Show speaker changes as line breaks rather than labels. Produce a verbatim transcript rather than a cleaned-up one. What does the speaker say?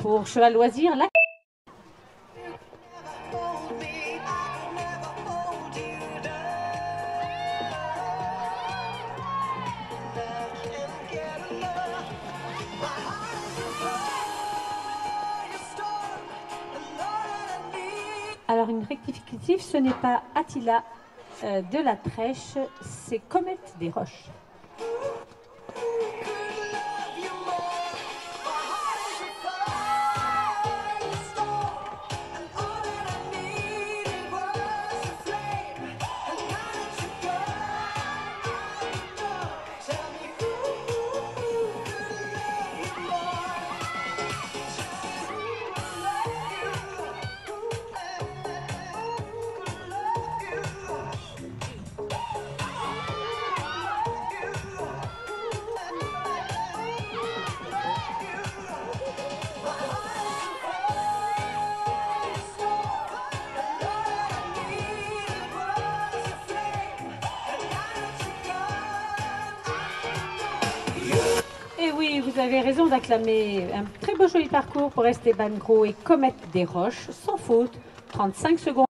pour Cheval Loisir, la... Alors une rectificative, ce n'est pas Attila euh, de la Trèche, c'est Comète des Roches. Et oui, vous avez raison d'acclamer un très beau joli parcours pour Esteban Gros et Comète des Roches, sans faute, trente-cinq secondes.